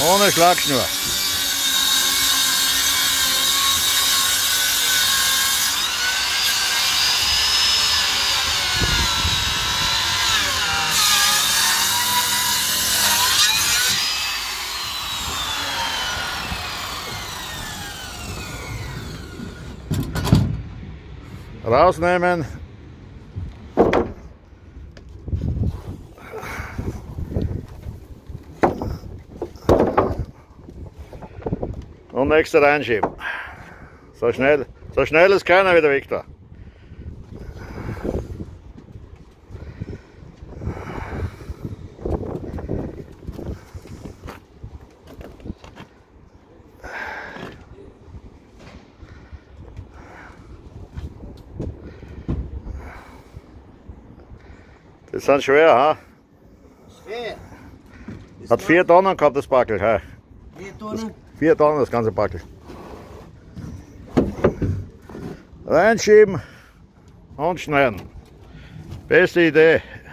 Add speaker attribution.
Speaker 1: Ohne Schlagschnur. Rausnehmen. Und nächste reinschieben. So schnell ist keiner wieder weg da. Das sind schwer, ha?
Speaker 2: Schwer.
Speaker 1: Hat 4 Tonnen gehabt, das Backel, ha?
Speaker 2: 4 Tonnen?
Speaker 1: 4 Tonnen, das ganze Backel. Reinschieben und schneiden. Beste Idee.